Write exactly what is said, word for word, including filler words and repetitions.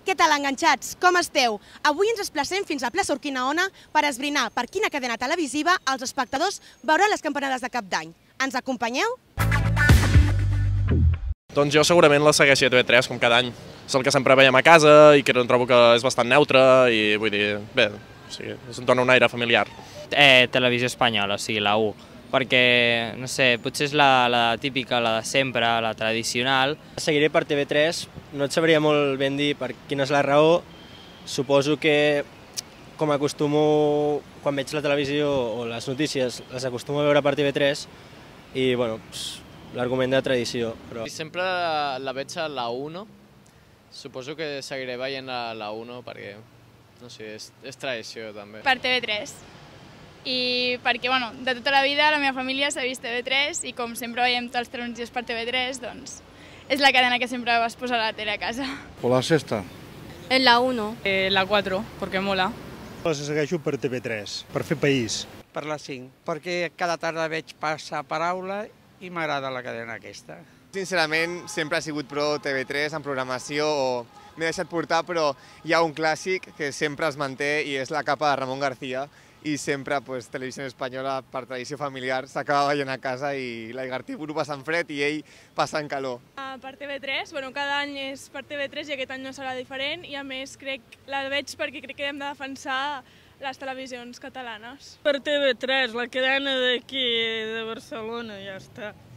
Què tal, enganxats? Com esteu? Avui ens desplacem fins a plaça Urquinaona per esbrinar per quina cadena televisiva els espectadors veuran les campanades de Cap d'Any. Ens acompanyeu? Doncs jo segurament la segueixo a T V tres, com cada any. És el que sempre veiem a casa i que trobo que és bastant neutre i vull dir, bé, o sigui, es dona un aire familiar. Eh, televisió espanyola, o sigui, la u. Perquè, no sé, potser és la, la típica, la de sempre, la tradicional. Seguiré per T V tres, no et sabria molt ben dir per quina és la raó. Suposo que, com acostumo, quan veig la televisió o les notícies, les acostumo a veure per T V tres i, bueno, l'argument de tradició. Però... Sempre la veig a la uno, suposo que seguiré veient a la uno perquè, no sé, és, és tradició també. Per T V tres. I perquè, bueno, de tota la vida la meva família s'ha vist T V tres i com sempre veiem tots els tarongies per T V tres, doncs és la cadena que sempre vas posar a la tele a casa. Por la sexta. En la uno. Eh, la quatre, perquè mola. Les segueixo per T V tres, per fer país. Per la cinc, perquè cada tarda veig passar paraula i m'agrada la cadena aquesta. Sincerament, sempre ha sigut pro T V tres en programació o m'he deixat portar, però hi ha un clàssic que sempre es manté i és La capa de Ramon García i sempre pues, Televisió Espanyola, per tradició familiar, s'acaba veient a casa i l'Igartiburu passa en fred i ell passa en calor. Uh, per T V tres, bueno, cada any és per T V tres i aquest any no serà diferent i a més crec, la veig perquè crec que hem de defensar les televisions catalanes. Per T V tres, la cadena d'aquí de Barcelona, ja està.